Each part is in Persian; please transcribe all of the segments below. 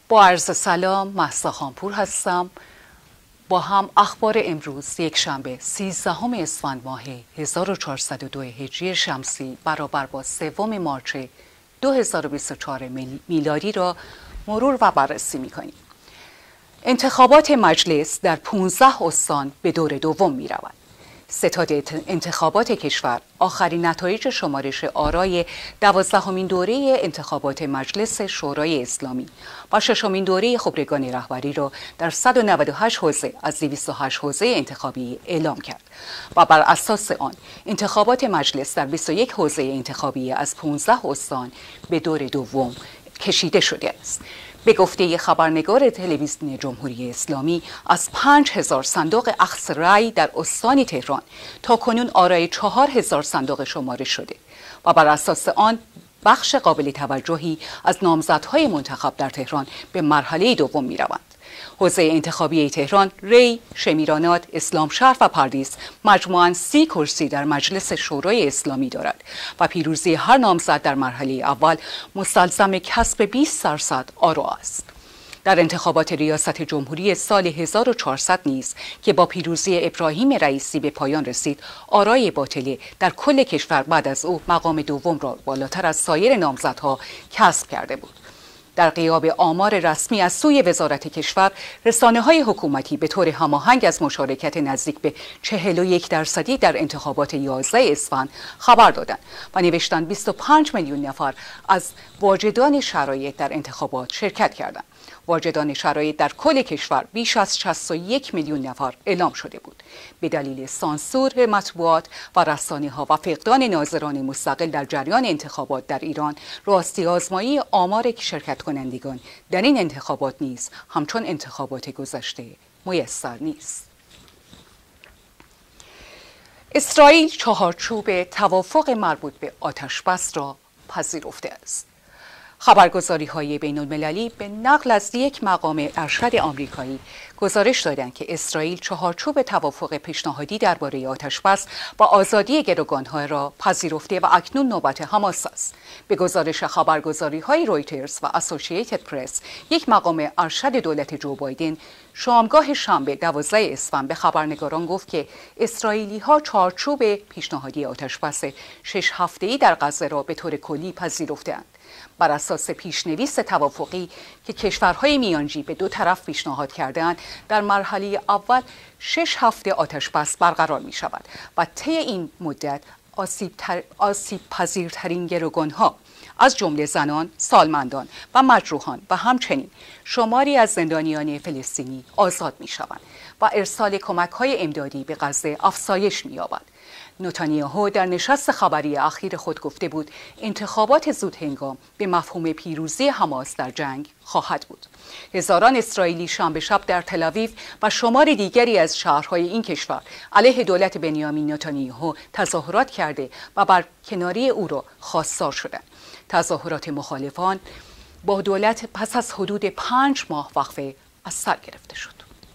با عرض سلام، مهسا خانپور هستم. با هم اخبار امروز یک شنبه 13 اسفند ماه 1402 هجری شمسی برابر با 3 مارچ 2024 میلادی را مرور و بررسی می‌کنیم. انتخابات مجلس در 15 استان به دور دوم می‌رود. ستاد انتخابات کشور آخرین نتایج شمارش آرای 12مین دوره انتخابات مجلس شورای اسلامی و 6مین دوره خبرگان رهبری را در 198 حوزه از 208 حوزه انتخابی اعلام کرد و بر اساس آن انتخابات مجلس در 21 حوزه انتخابی از 15 استان به دور دوم کشیده شده است. به گفته خبرنگار تلویزیون جمهوری اسلامی، از 5000 صندوق اخذ رأی در استان تهران تاکنون آرای 4000 صندوق شمارش شده و بر اساس آن بخش قابل توجهی از نامزدهای منتخب در تهران به مرحله دوم می‌روند. حوزه انتخابی تهران، ری، شمیرانات، اسلامشهر و پردیس مجموعاً 30 کرسی در مجلس شورای اسلامی دارد و پیروزی هر نامزد در مرحله اول مستلزم کسب 20% آرا است. در انتخابات ریاست جمهوری سال 1400 نیز که با پیروزی ابراهیم رئیسی به پایان رسید، آرای باطله در کل کشور بعد از او مقام دوم را بالاتر از سایر نامزدها کسب کرده بود. در غیاب آمار رسمی از سوی وزارت کشور، رسانه‌های حکومتی به طور هماهنگ از مشارکت نزدیک به 41% در انتخابات 11 اسفند خبر دادند و نوشتند 25 میلیون نفر از واجدان شرایط در انتخابات شرکت کردند. واجدان شرایط در کل کشور بیش از 61 میلیون نفر اعلام شده بود. به دلیل سانسور مطبوعات و رسانه‌ها و فقدان ناظران مستقل در جریان انتخابات در ایران، راستی آزمایی آمار شرکت کنندگان در این انتخابات نیز همچون انتخابات گذشته میسر نیست. اسرائیل چهارچوب توافق مربوط به آتش‌بس را پذیرفته است. خبرگزاری‌های بین‌المللی به نقل از یک مقام ارشد آمریکایی گزارش دادند که اسرائیل چهارچوب توافق پیشنهادی درباره آتش‌بس و آزادی گروگان‌ها را پذیرفته و اکنون نوبت حماس است. به گزارش خبرگزاری‌های رویترز و اسوسییتد پرس، یک مقام ارشد دولت جو بایدن شامگاه شنبه 12 اسفند به خبرنگاران گفت که اسرائیلی‌ها چهارچوب پیشنهادی آتش‌بس 6 هفته‌ای در غزه را به طور کلی پذیرفته‌اند. بر اساس پیشنویس توافقی که کشورهای میانجی به دو طرف پیشنهاد کردند، در مرحله اول 6 هفته آتش‌بس برقرار می شود و طی این مدت آسیب پذیرترین گروگان‌ها از جمله زنان، سالمندان و مجروحان و همچنین شماری از زندانیان فلسطینی آزاد می شوند و ارسال کمک‌های امدادی به غزه افزایش می یابد. نتانیاهو در نشست خبری اخیر خود گفته بود انتخابات زودهنگام به مفهوم پیروزی حماس در جنگ خواهد بود. هزاران اسرائیلی شنبه شب در تل‌آویو و شمار دیگری از شهرهای این کشور علیه دولت بنیامین نتانیاهو تظاهرات کرده و بر کناری او را خواستار شدند. تظاهرات مخالفان با دولت پس از حدود 5 ماه وقفه از سر گرفته شد.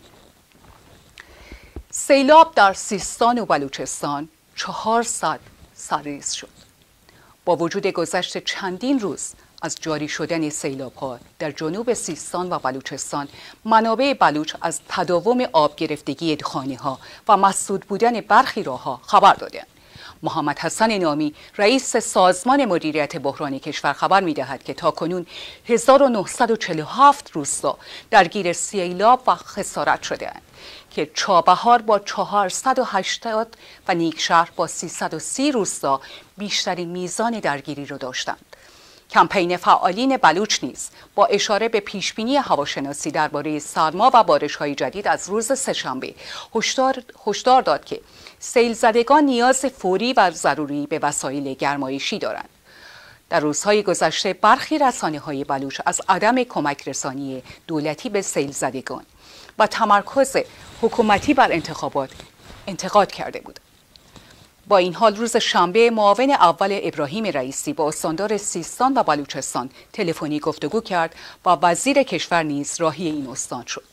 سیلاب در سیستان و بلوچستان 400 سرریز شد. با وجود گذشت چندین روز از جاری شدن سیلاب‌ها در جنوب سیستان و بلوچستان، منابع بلوچ از تداوم آب گرفتگی خانه‌ها و مسدود بودن برخی راه‌ها خبر دادند. محمد حسن نامی، رئیس سازمان مدیریت بحران کشور خبر می‌دهد که تاکنون 1947 روستا درگیر سیلاب و خسارت شده‌اند که چابهار با 480 و نیکشهر با 330 روستا بیشترین میزان درگیری را داشتند. کمپین فعالین بلوچ نیز با اشاره به پیشبینی هواشناسی درباره سرما و بارش‌های جدید از روز سه‌شنبه هشدار داد که سیل زدگان نیاز فوری و ضروری به وسایل گرمایشی دارند. در روزهای گذشته برخی رسانه‌های بلوچ از عدم کمک رسانی دولتی به سیل زدگان و تمرکز حکومتی بر انتخابات انتقاد کرده بود. با این حال روز شنبه معاون اول ابراهیم رئیسی با استاندار سیستان و بلوچستان تلفنی گفتگو کرد و وزیر کشور نیز راهی این استان شد.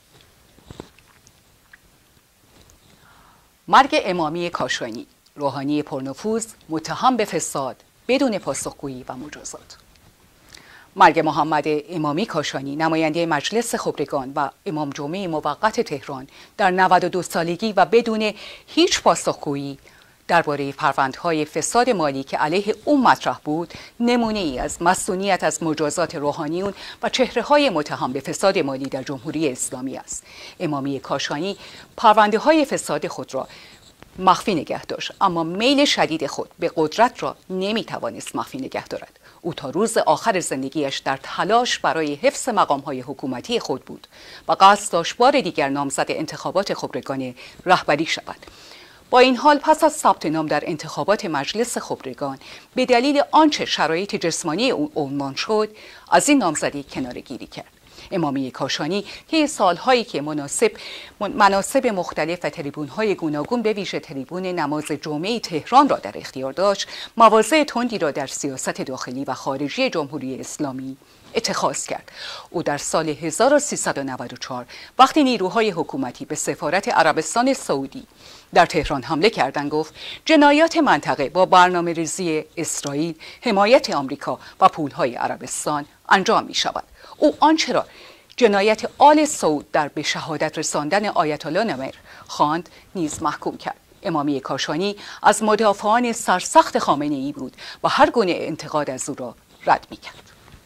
مرگ امامی کاشانی، روحانی پرنفوذ متهم به فساد بدون پاسخگویی و مجازات. مرگ محمد امامی کاشانی نماینده مجلس خبرگان و امام جمعه موقت تهران در 92 سالگی و بدون هیچ پاسخگویی درباره پروندهای فساد مالی که علیه او مطرح بود نمونه ای از مصونیت از مجازات روحانیون و چهره‌های متهم به فساد مالی در جمهوری اسلامی است. امامی کاشانی پرونده های فساد خود را مخفی نگه داشت، اما میل شدید خود به قدرت را نمیتوانست مخفی نگه دارد. او تا روز آخر زندگیش در تلاش برای حفظ مقام‌های حکومتی خود بود و قصد داشت بار دیگر نامزد انتخابات خبرگان رهبری شود. با این حال پس از ثبت نام در انتخابات مجلس خبرگان به دلیل آنچه شرایط جسمانی او عنوان شد از این نامزدی کناره‌گیری کرد. امامی کاشانی طی سالهایی که مناسب مختلف و تریبون‌های گوناگون به ویژه تریبون نماز جمعه تهران را در اختیار داشت، مواضع تندی را در سیاست داخلی و خارجی جمهوری اسلامی اتخاذ کرد. او در سال 1394 وقتی نیروهای حکومتی به سفارت عربستان سعودی در تهران حمله کردند گفت جنایات منطقه با برنامه‌ریزی اسرائیل، حمایت آمریکا و پولهای عربستان انجام می شود. او آنچه را جنایت آل سعود در به شهادت رساندن آیت الله نمر خواند نیز محکوم کرد. امامی کاشانی از مدافعان سرسخت خامنه‌ای بود و هر گونه انتقاد از او را رد می کرد.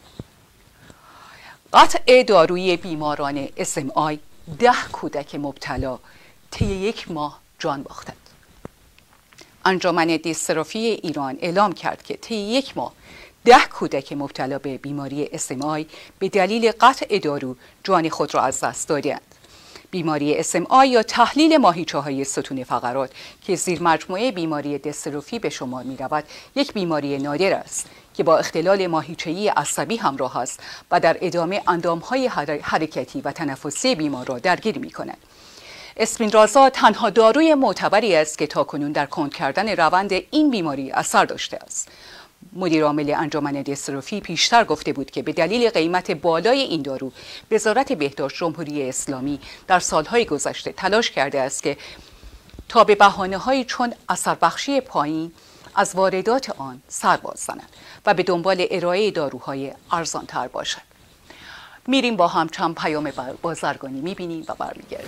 قطع دارویی بیماران SMI 10 کودک مبتلا طی 1 ماه جان باختند. انجمن دیستروفی ایران اعلام کرد که طی 1 ماه 10 کودک مبتلا به بیماری SMI به دلیل قطع دارو جان خود را از دست دادند. بیماری SMI یا تحلیل ماهیچه‌های ستون فقرات که زیر مجموعه بیماری دیستروفی به شمار می رود، یک بیماری نادر است که با اختلال ماهیچه‌ای عصبی همراه است و در ادامه اندام‌های حرکتی و تنفسی بیمار را درگیر می‌کند. اسپینرازا تنها داروی معتبری است که تاکنون در کند کردن روند این بیماری اثر داشته است. مدیر عامل انجمن دیستروفی پیشتر گفته بود که به دلیل قیمت بالای این دارو، وزارت بهداشت جمهوری اسلامی در سالهای گذشته تلاش کرده است که تا به بهانه‌هایی چون اثربخشی پایین از واردات آن سر باز زند و به دنبال ارائه داروهای ارزان‌تر باشد. میریم با هم چند پیام بازرگانی میبینیم و برمیگردیم.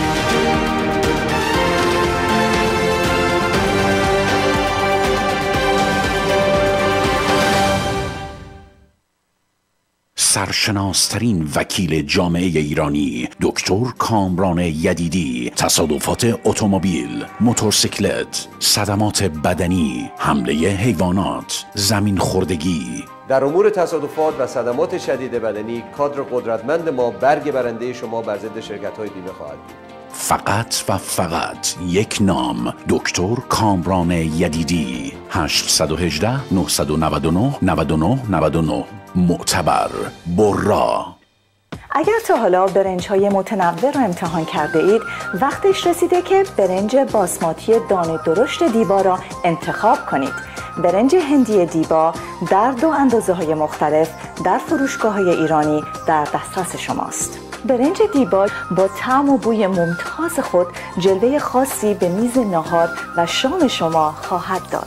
سرشناسترین وکیل جامعه ایرانی دکتر کامران یدیدی، تصادفات اتومبیل، موتورسیکلت، صدمات بدنی، حمله حیوانات، زمین خوردگی. در امور تصادفات و صدمات شدید بدنی کادر قدرتمند ما برگ برنده شما بر ضد شرکت‌های بیمه خواهد بود. فقط و فقط یک نام، دکتر کامران یدیدی. 818 999 99 99. معتبر، برا. اگر تا حالا برنج‌های متنوع رو امتحان کرده اید، وقتش رسیده که برنج باسماتی دانه درشت دیبا را انتخاب کنید. برنج هندی دیبا در 2 اندازه‌های مختلف در فروشگاه‌های ایرانی در دسترس شماست. برنج دیبا با طعم و بوی ممتاز خود جلوه خاصی به میز ناهار و شام شما خواهد داد.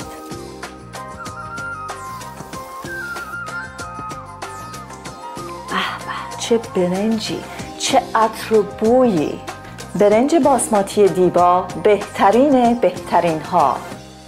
چه برنجی، چه عطر و بویی. برنج باسماتی دیبا بهترین ها.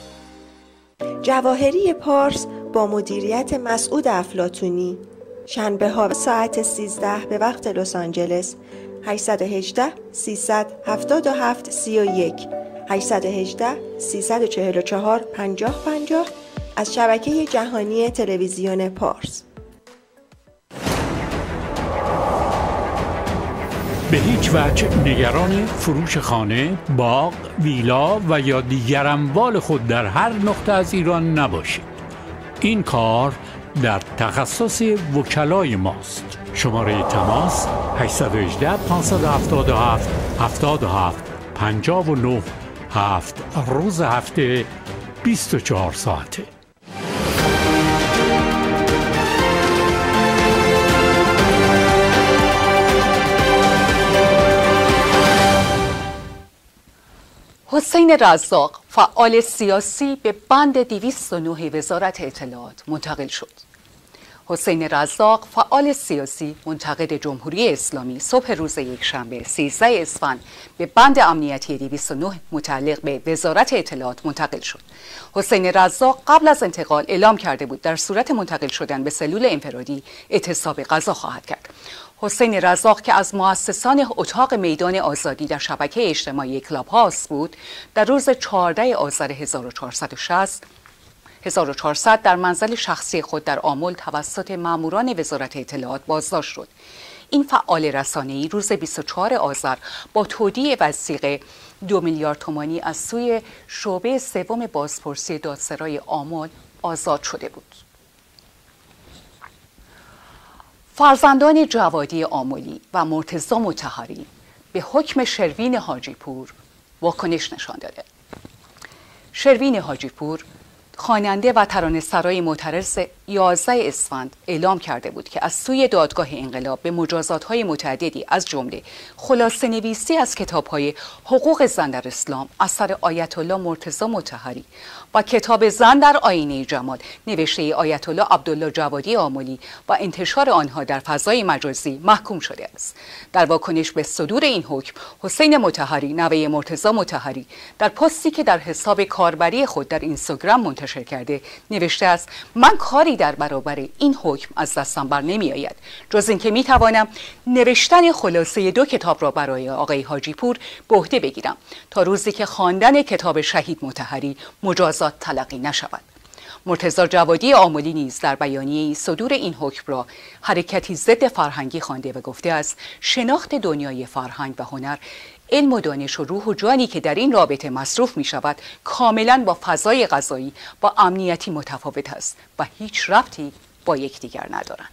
جواهری پارس با مدیریت مسعود افلاطونی، شنبه ها ساعت 13 به وقت لس آنجلس. 818 377 31 818 344 5050 از شبکه جهانی تلویزیون پارس. به هیچ وجه نگران فروش خانه، باغ، ویلا و یا دیگر اموال خود در هر نقطه از ایران نباشید. این کار در تخصص وکلای ماست. شماره تماس 818 577 77 59 7 روز هفته 24 ساعته. حسین رزاق، فعال سیاسی، به بند 209 وزارت اطلاعات منتقل شد. حسین رزاق، فعال سیاسی منتقد جمهوری اسلامی، صبح روز یکشنبه 13 اسفند به بند امنیتی 209 متعلق به وزارت اطلاعات منتقل شد. حسین رزاق قبل از انتقال اعلام کرده بود در صورت منتقل شدن به سلول انفرادی اعتصاب غذا خواهد کرد. حسین رزاق که از مؤسسان اتاق میدان آزادی در شبکه اجتماعی کلاب هاوس بود، در روز 14 آذر 1400 در منزل شخصی خود در آمل توسط ماموران وزارت اطلاعات بازداشت شد. این فعال رسانه‌ای روز 24 آذر با تودیع وثیقه 2 میلیارد تومانی از سوی شعبه سوم بازپرسی دادسرای آمل آزاد شده بود. فرزندان جوادی آملی و مرتضی مطهری به حکم شروین حاجی پور واکنش نشان داده. شروین حاجی پور، خواننده و ترانه‌سرای معترض 11 اسفند اعلام کرده بود که از سوی دادگاه انقلاب به مجازات‌های متعددی از جمله خلاصه نویسی از کتاب‌های حقوق زن در اسلام اثر آیت الله مرتضی مطهری و کتاب زن در آینه جمال نوشته آیت الله عبدالله جوادی آملی و انتشار آنها در فضای مجازی محکوم شده است. در واکنش به صدور این حکم، حسین مطهری، نوه مرتضی مطهری، در پستی که در حساب کاربری خود در اینستاگرام منتشر کرده نوشته است: من کاری در برابر این حکم از دستم بر نمی آید جز اینکه می توانم نوشتن خلاصه 2 کتاب را برای آقای حاجی پور به عهده بگیرم تا روزی که خواندن کتاب شهید مطهری مجازات تلقی نشود. مرتضی جوادی آملی نیز در بیانیه‌ای صدور این حکم را حرکتی ضد فرهنگی خوانده و گفته است شناخت دنیای فرهنگ و هنر، علم و دانش و روح و جانی که در این رابطه مصروف می شود کاملا با فضای قضایی و امنیتی متفاوت است و هیچ ربطی با یکدیگر ندارند.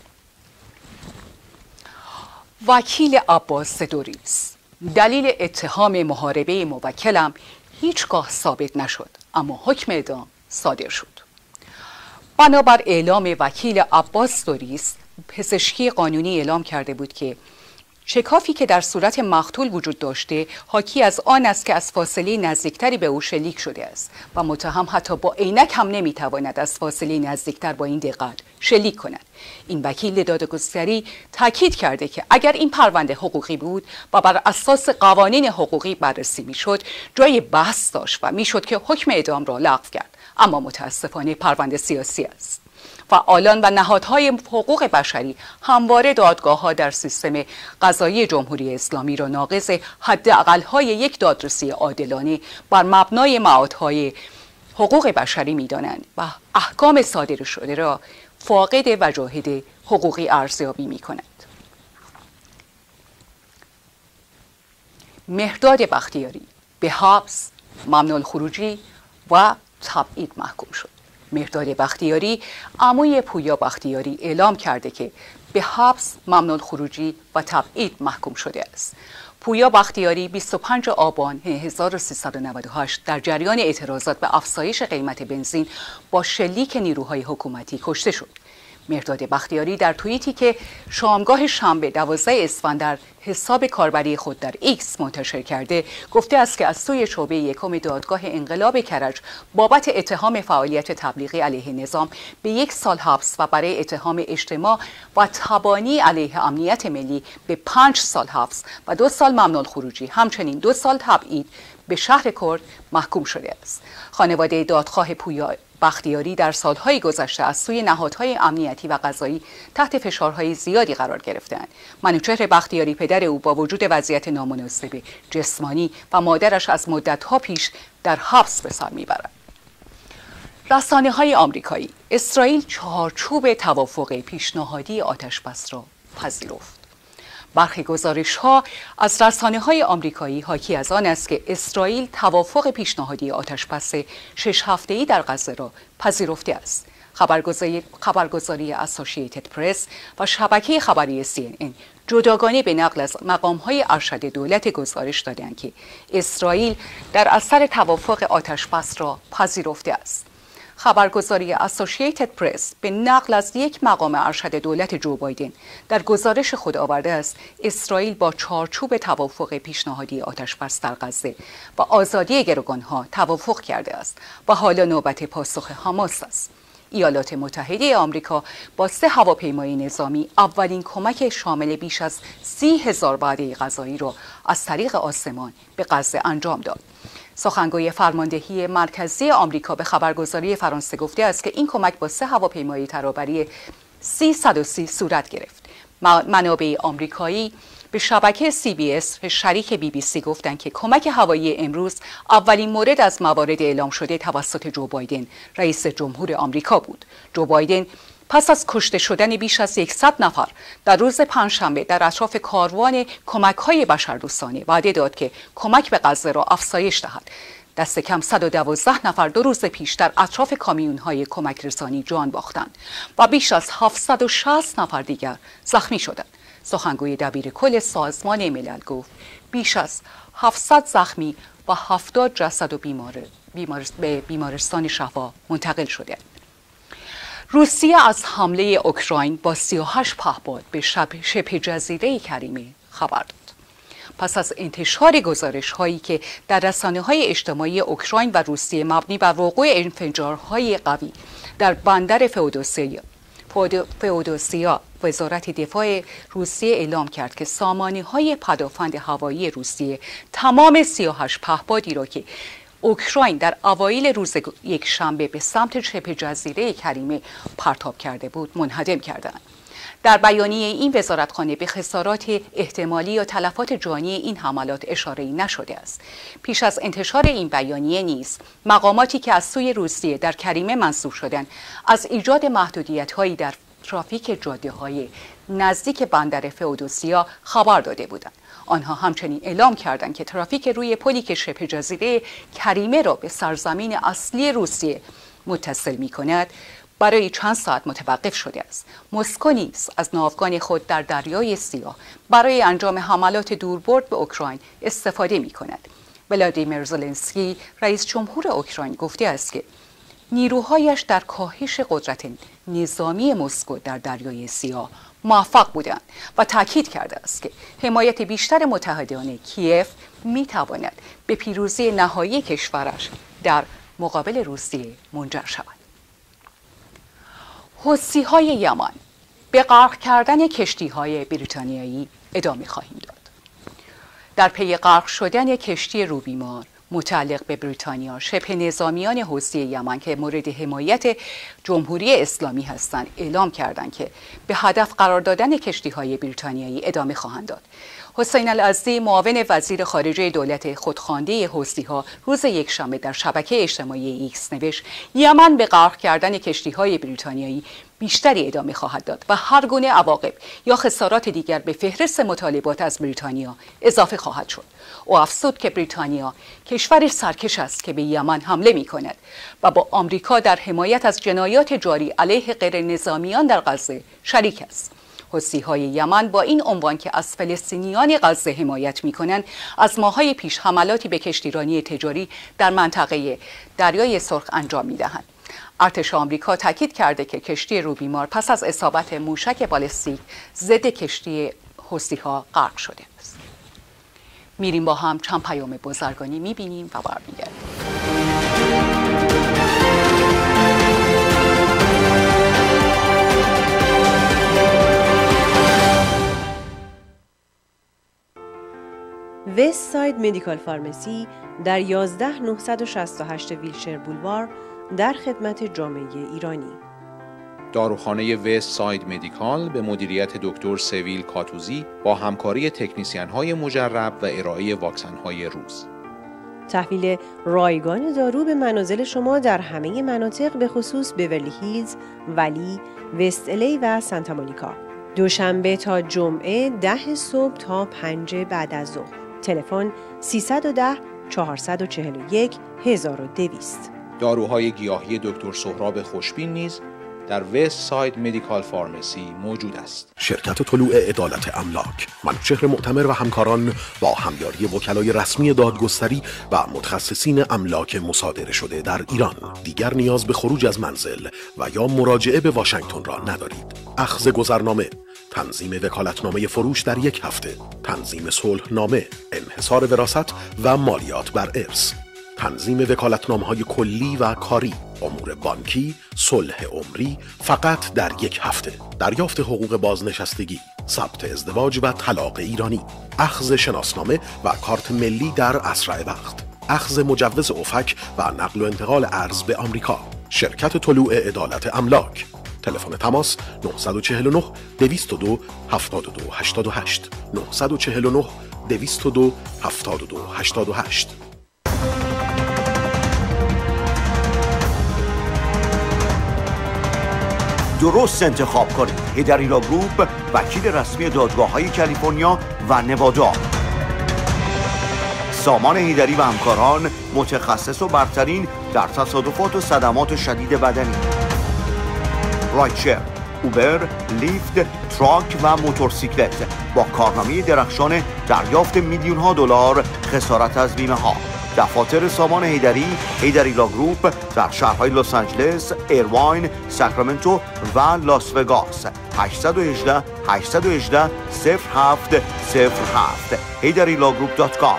وکیل عباس دوریس: دلیل اتهام محاربه موکلم هیچگاه ثابت نشد اما حکم اعدام صادر شد. بنابر اعلام وکیل عباس دوریس، پزشکی قانونی اعلام کرده بود که شکافی که در صورت مقتول وجود داشته حاکی از آن است که از فاصله نزدیکتری به او شلیک شده است و متهم حتی با عینک هم نمیتواند از فاصله نزدیکتر با این دقت شلیک کند. این وکیل دادگستری تاکید کرده که اگر این پرونده حقوقی بود و بر اساس قوانین حقوقی بررسی میشد، جای بحث داشت و میشد که حکم اعدام را لغو کرد، اما متاسفانه پرونده سیاسی است. فعالان و نهادهای حقوق بشری همواره دادگاه‌ها در سیستم قضایی جمهوری اسلامی را ناقض حداقل‌های یک دادرسی عادلانه بر مبنای معادهای حقوق بشری می‌دانند و احکام صادر شده را فاقد وجاهت حقوقی ارزیابی می‌کنند. مهرداد بختیاری به حبس، ممنوع الخروجی و تبعید محکوم شد. مهرداد بختیاری، عموی پویا بختیاری، اعلام کرده که به حبس، ممنوع الخروجی و تبعید محکوم شده است. پویا بختیاری 25 آبان 1398 در جریان اعتراضات به افزایش قیمت بنزین با شلیک نیروهای حکومتی کشته شد. مهرداد بختیاری در توییتی که شامگاه شنبه 12 اسفند در حساب کاربری خود در ایکس منتشر کرده گفته است که از سوی شعبه یکم دادگاه انقلاب کرج بابت اتهام فعالیت تبلیغی علیه نظام به 1 سال حبس و برای اتهام اجتماع و تبانی علیه امنیت ملی به 5 سال حبس و 2 سال ممنوع الخروجی، همچنین 2 سال تبعید به شهر کرد محکوم شده است. خانواده دادخواه پویا بختیاری در سالهای گذشته از سوی نهادهای امنیتی و قضایی تحت فشارهای زیادی قرار گرفتند. منوچهر بختیاری، پدر او، با وجود وضعیت نامناسب جسمانی و مادرش از مدتها پیش در حبس به سر میبرند. رسانه‌های آمریکایی: اسرائیل چارچوب توافق پیشنهادی آتشبس را پذیرفت. برخی گزارش‌ها از رسانه‌های آمریکایی حاکی از آن است که اسرائیل توافق پیشنهادی آتشبس 6 هفته‌ای در غزه را پذیرفته است. خبرگزاری اسوسییتد پرس و شبکه خبری CNN جداگانه به نقل از مقام‌های ارشد دولت گزارش دادند که اسرائیل در اثر توافق آتشبس را پذیرفته است. خبرگزاری اسوسییتد پرس به نقل از یک مقام ارشد دولت جو بایدن در گزارش خود آورده است اسرائیل با چارچوب توافق پیشنهادی آتشبس در غزه و آزادی گروگانها توافق کرده است و حالا نوبت پاسخ حماس است. ایالات متحده آمریکا با 3 هواپیمای نظامی اولین کمک شامل بیش از 30,000 وعده غذایی را از طریق آسمان به غزه انجام داد. سخنگوی فرماندهی مرکزی آمریکا به خبرگزاری فرانسه گفته است که این کمک با 3 هواپیمای ترابری C-130 صورت گرفت. منابع آمریکایی به شبکه CBS شریک BBC گفتند که کمک هوایی امروز اولین مورد از موارد اعلام شده توسط جو بایدن رئیس جمهور آمریکا بود. جو بایدن پس از کشته شدن بیش از 100 نفر در روز پنجشنبه در اطراف کاروان کمک‌های بشردوستانه وعده داد که کمک به غزه را افزایش دهد. دست کم 112 نفر 2 روز پیش در اطراف کامیون‌های کمک رسانی جان باختند و بیش از 760 نفر دیگر زخمی شدند. سخنگوی دبیرکل سازمان ملل گفت بیش از 700 زخمی و 70 جسد و به بیمارستان شفا منتقل شده. روسیه از حمله اوکراین با 38 پهپاد به شبه جزیره کریمه خبر داد. پس از انتشار گزارش‌هایی که در رسانه‌های اجتماعی اوکراین و روسیه مبنی بر وقوع انفجارهای قوی در بندر فئودوسیا، وزارت دفاع روسیه اعلام کرد که سامانه‌های پدافند هوایی روسیه تمام 38 پهپادی را که اوکراین در اوایل روز یکشنبه به سمت شبه جزیره کریمه پرتاب کرده بود منهدم کردند. در بیانیه این وزارتخانه به خسارات احتمالی یا تلفات جانی این حملات اشاره‌ای نشده است. پیش از انتشار این بیانیه نیز مقاماتی که از سوی روسیه در کریمه منصوب شدند از ایجاد محدودیت‌هایی در ترافیک جاده‌های نزدیک بندر فئودوسیا خبر داده بودند. آنها همچنین اعلام کردند که ترافیک روی پلی که شبه جزیره کریمه را به سرزمین اصلی روسیه متصل می‌کند برای چند ساعت متوقف شده است. مسکو نیز از ناوگان خود در دریای سیاه برای انجام حملات دوربرد به اوکراین استفاده می‌کند. ولادیمیر زلنسکی رئیس جمهور اوکراین گفته است که نیروهایش در کاهش قدرت نظامی مسکو در دریای سیاه موفق بودند و تاکید کرده است که حمایت بیشتر متحدان کیف می‌تواند به پیروزی نهایی کشورش در مقابل روسیه منجر شود. حوثی‌های یمن به غرق کردن کشتی‌های بریتانیایی ادامه خواهیم داد. در پی غرق شدن کشتی روبیمار متعلق به بریتانیا، شبه نظامیان حوثی یمن که مورد حمایت جمهوری اسلامی هستند اعلام کردند که به هدف قرار دادن کشتی‌های بریتانیایی ادامه خواهند داد. حسین العزی معاون وزیر خارجه دولت خودخوانده حوثی‌ها روز یکشنبه در شبکه اجتماعی ایکس نوشت یمن به غرق کردن کشتی‌های بریتانیایی بیشتری ادامه خواهد داد و هر گونه عواقب یا خسارات دیگر به فهرست مطالبات از بریتانیا اضافه خواهد شد. او افزود که بریتانیا کشوری سرکش است که به یمن حمله می‌کند و با آمریکا در حمایت از جنایات جاری علیه غیر نظامیان در غزه شریک است. حوثی‌های یمن با این عنوان که از فلسطینیان غزه حمایت می‌کنند از ماه‌های پیش حملاتی به کشتیرانی تجاری در منطقه دریای سرخ انجام می‌دهند. ارتش آمریکا تاکید کرده که کشتی روبیمار پس از اصابت موشک بالستیک ضد کشتی حوثی‌ها غرق شده است. میریم با هم چند پیام بازرگانی می‌بینیم و برمیگردیم. وست ساید مدیکال فارمسی در 11968 ویلشر بولوار در خدمت جامعه ایرانی. داروخانه وست ساید مدیکال به مدیریت دکتر سویل کاتوزی با همکاری تکنیسیان‌های مجرب و ارائه واکسن‌های روز. تحویل رایگان دارو به منازل شما در همه مناطق به خصوص بیورلی هیلز، ولی، وست الی و سانتا مونیکا. دوشنبه تا جمعه 10 صبح تا 5 بعد از ظهر. تلفن 310 441 1200. داروهای گیاهی دکتر سهراب خوشبین نیز در وست ساید مدیکال فارمسی موجود است. شرکت طلوع عدالت املاک، منوچهر معتمر و همکاران با همیاری وکلای رسمی دادگستری و متخصصین املاک مصادره شده در ایران دیگر نیاز به خروج از منزل و یا مراجعه به واشنگتن را ندارید. اخذ گذرنامه، تنظیم وکالتنامه فروش در 1 هفته، تنظیم صلحنامه، انحصار وراثت و مالیات بر ارث. تنظیم وکالتنامه‌های کلی و کاری، امور بانکی، صلح عمری فقط در 1 هفته، دریافت حقوق بازنشستگی، ثبت ازدواج و طلاق ایرانی، اخذ شناسنامه و کارت ملی در اسرع وقت، اخذ مجوز افک و نقل و انتقال ارز به آمریکا، شرکت طلوع عدالت املاک. تلفن تماس 949 202 72 88 949 202 72 88. درست انتخاب کنید. هیدری لا گروپ، وکیل رسمی دادگاه‌های کالیفرنیا و نوادا. سامان هیدری و همکاران، متخصص و برترین در تصادفات و صدمات شدید بدنی. رایدشر، اوبر، لیفت، تراک و موتورسیکلت با کارنامه درخشان دریافت میلیون‌ها دلار خسارت از بیمه ها. دفاتر سامان هیدری لا گروپ در شهرهای لس آنجلس، ایرواین، ساکرامنتو و لاس وگاس. 818 818 0707 HeyDariLawGroup.com.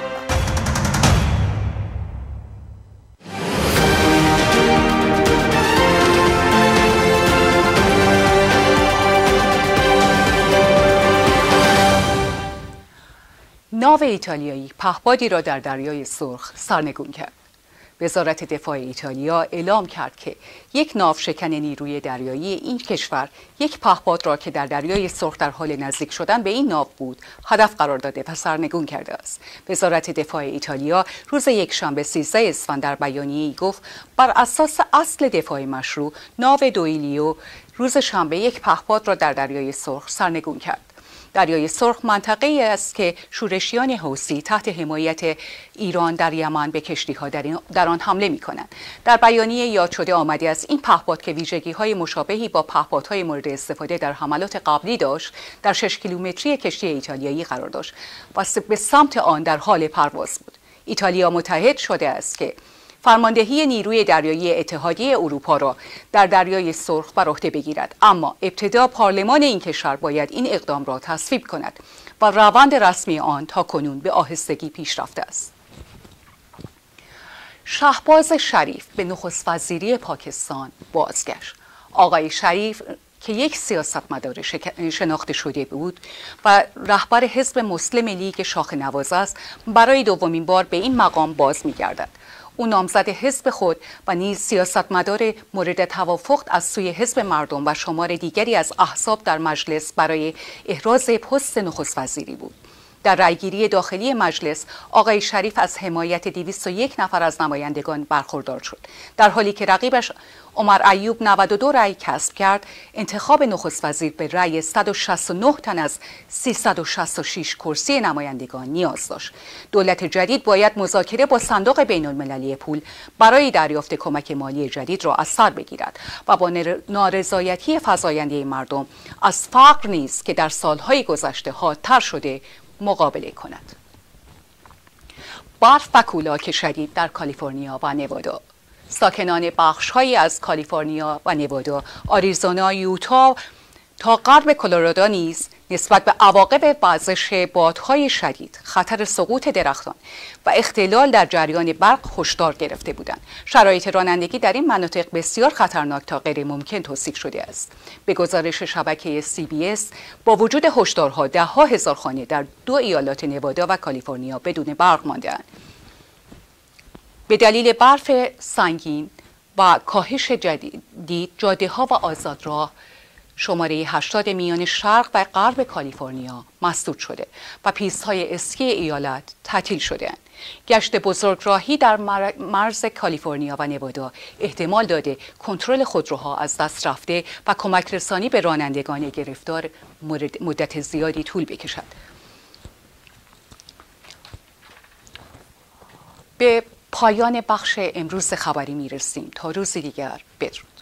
ناو ایتالیایی پهپادی را در دریای سرخ سرنگون کرد. وزارت دفاع ایتالیا اعلام کرد که یک ناوشکن نیروی دریایی این کشور یک پهپاد را که در دریای سرخ در حال نزدیک شدن به این ناو بود هدف قرار داده و سرنگون کرده است. وزارت دفاع ایتالیا روز یکشنبه 13 اسفند در بیانیه‌ای گفت بر اساس اصل دفاع مشروع ناو دویلیو روز شنبه یک پهپاد را در دریای سرخ سرنگون کرد. دریای سرخ منطقه‌ای است که شورشیان حوثی تحت حمایت ایران در یمن به کشتی‌ها در آن حمله می‌کنند. در بیانیه یاد شده آمده است این پهپاد که ویژگی‌های مشابهی با پهپادهای مورد استفاده در حملات قبلی داشت، در 6 کیلومتری کشتی ایتالیایی قرار داشت و به سمت آن در حال پرواز بود. ایتالیا متحد شده است که فرماندهی نیروی دریایی اتحادیه اروپا را در دریای سرخ بر عهده بگیرد، اما ابتدا پارلمان این کشور باید این اقدام را تصویب کند و روند رسمی آن تا کنون به آهستگی پیش رفته است. شهباز شریف به نخست وزیری پاکستان بازگشت. آقای شریف که یک سیاستمدار شناخته شده بود و رهبر حزب مسلم لیگ شاخ نواز است، برای دومین بار به این مقام باز می‌گردد. او نامزد حزب خود و نیز سیاستمدار مورد توافق از سوی حزب مردم و شمار دیگری از احزاب در مجلس برای احراز پست نخست وزیری بود. در رأیگیری داخلی مجلس آقای شریف از حمایت 201 نفر از نمایندگان برخوردار شد، در حالی که رقیبش عمر ایوب 92 رأی کسب کرد. انتخاب نخست وزیر به رأی 169 تن از 366 کرسی نمایندگان نیاز داشت. دولت جدید باید مذاکره با صندوق بین المللی پول برای دریافت کمک مالی جدید را از سر بگیرد و با نارضایتی فزاینده مردم از فقر نیز که در سالهای گذشته حادتر شده مقابله کند. برف و کولاک شدید در کالیفرنیا و نوادا. ساکنان بخش‌هایی از کالیفرنیا و نوادا، آریزونا، یوتا تا غرب کلرادو نیز نسبت به عواقب وزش بادهای شدید، خطر سقوط درختان و اختلال در جریان برق هشدار گرفته بودند. شرایط رانندگی در این مناطق بسیار خطرناک تا غیر ممکن توصیف شده است. به گزارش شبکه CBS با وجود هشدارها ده‌ها هزار خانه در 2 ایالات نوادا و کالیفرنیا بدون برق مانده‌اند. به دلیل برف سنگین و کاهش جدید جاده‌ها و آزادراه شماره 80 میان شرق و غرب کالیفرنیا مسدود شده و پیست‌های اسکی ایالت تعطیل شده‌اند. گشت بزرگراهی در مرز کالیفرنیا و نوادا احتمال داده کنترل خودروها از دست رفته و کمک رسانی به رانندگان گرفتار مدت زیادی طول بکشد. به پایان بخش امروز خبری میرسیم. تا روز دیگر بدرود.